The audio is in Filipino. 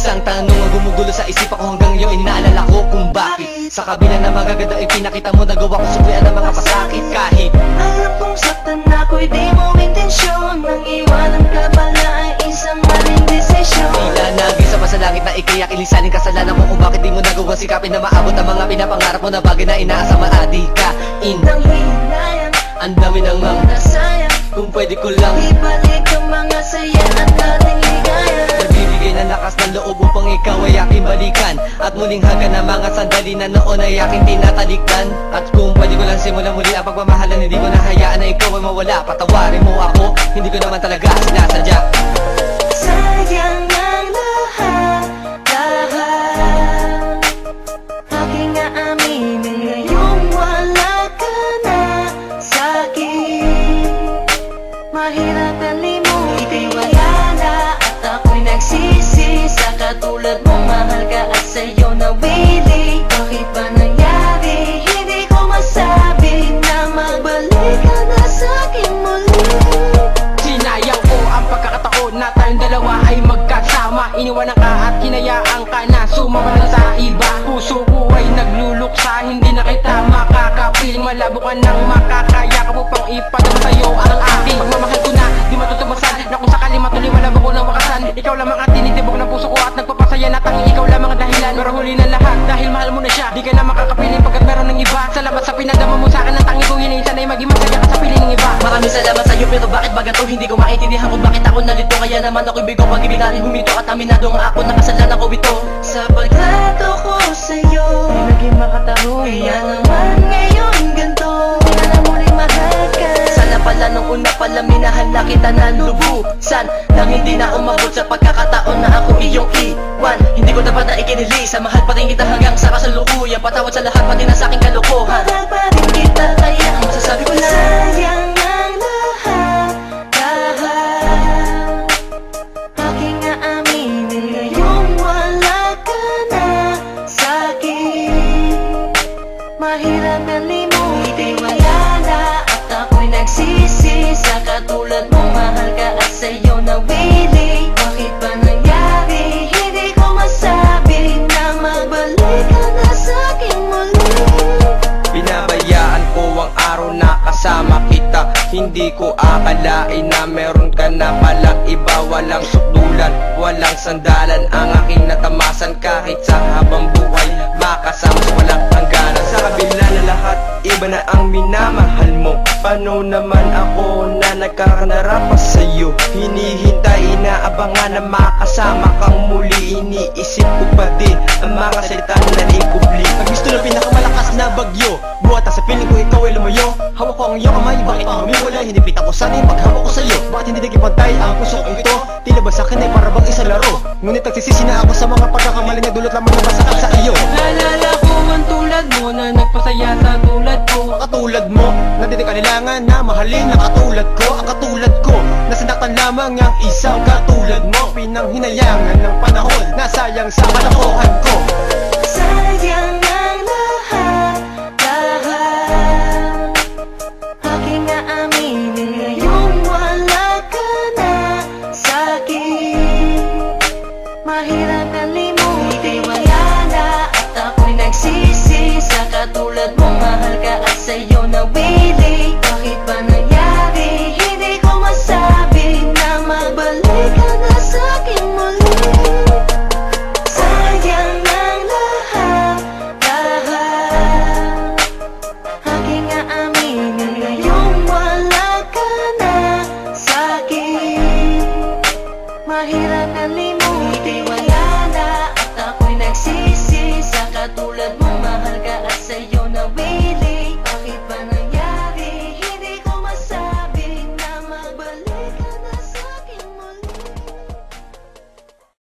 Isang tanong ang gumugulo sa isip ako hanggang ngayon, inaalala ko kung bakit sa kabila na magaganda ay pinakita mo, nagawa ko subuyan ng mga pasakit. Kahit alam kong saktan ako'y di mo intensyon, nang iwanan ka pala ay isang maling desisyon. tila nagisa pa sa langit na ikayak ilisanin kasalanan mo kung bakit di mo nagawa sikapin na maabot ang mga pinapangarap mo na bagay na inaasa maadikain. Nang hinayang Ang dami ng mga nasayang, kung pwede ko lang ibalik ang mga saya at dating ligaya. nagbibigay ng lakas ng loob upang ikaw ay aking balikan, at muling hagan ng mga sandali na noon ay aking tinatalikdan. At kung pwede ko lang simulan muli ang pagmamahalan, hindi ko nahayaan na ikaw ay mawala. Patawarin mo ako, hindi ko naman talaga sinasadya. Sayang ang lahat, lahat. Aking aaminin ngayong wala ka na sa'kin. Mahirap kalimutan, ika'y wala na at ako'y nagsisi. Sa katulad mong mahal ka at sa'yo nawili. Bakit ba nangyari? Hindi ko masabi na magbalik ka na sa'kin muli. Sinayang ko ang pagkakataon na tayong dalawa ay magkasama. Iniwanan ka at hinayaan ka na sumama lang sa iba. Puso ko ay nagluluksa, hindi na kita makakapiling. Malabo ka nang makakaya ka upang ipadama sa'yo ang aking pagmamahal ko na di matutubasan, na kung sakali matuloy malabo ko ng wakasan. Ikaw lamang ang tinitibok ng puso ko at nagpapasaya na tanging ikaw lamang ang dahilan. Pero huli na lahat dahil mahal mo na siya, di ka na makakapiling pagkat meron ng iba. Salamat sa pinadama mo sa'kin, ang tanging kong hinihinsan ay maging masaya ka sa piling ng iba. Maraming salamat sa'yo, pero bakit ba ganito? Hindi ko maintindihan kung bakit ako nalito. Kaya naman ako'y bigo, pag-ibig natin humito at aminado nga ako na kasalanan ko ito. Sa pagtrato ko sa'yo, di naging makatahon. Kaya naman ngayon ganito, di na muling mahal ka. Sana pala nung una pala minahal na kita ng lubusan, nang hindi na umabot sa pagkakataon na ako iyong iwan. Hindi ko dapat na ikinili, sa mahal pa rin kita hanggang sa kasalukuyan. Patawad sa lahat pati na sa aking kalokohan. Mahal pa rin kita kaya ang masasabi ko lang, sayang ang lahat, lahat. Aking aaminin ngayong wala ka na sa'kin. Mahirap kalimutan, ika'y wala na at ako'y nagsisi. Sa katulad mong mahal ka at sa'yo nawili. Bakit ba nangyari? Hindi ko masabi na magbalik ka na sa'kin muli. Pinabayaan ko ang araw na kasama kita. Hindi ko akalain na meron ka na palang iba. Walang sukdulan, walang sandalan ang aking natamasan. Kahit sa habang buhay makasama sa walang hangganan. Sa kabila na lahat, iba na ang minamahal mo. Paano naman ako na nagkakanarap pa sa'yo? Hinihintay, inaabangan na makasama kang muli. Iniisip ko pa din ang mga salita na ikubli. Ang gusto ng pinakamalakas na bagyo, buwata sa piling ko ikaw ay lumayo. Hawak ko ang iyong kamay, bakit humiwala? Hinipit ako sana yung paghawak ko sa'yo. Bakit hindi naging pantay ang puso kong ito? Tila ba sa'kin ay para bang isa laro? Ngunit nagsisisi na ako sa mga pagkakamali na dulot lamang na masakit sa iyo. Naalala ko ang tulad mo na nagpasaya sa tulad ko. Katulad mo, na di kailangan na mahalin ang katulad ko. Ang katulad ko, nasanaktan lamang ang isang katulad mo. Pinanghinayangan ng panahon, nasayang sa kalokohan ko. Sayang ang lahat, lahat. Aking aaminin ngayong wala ka na sa'kin. Mahirap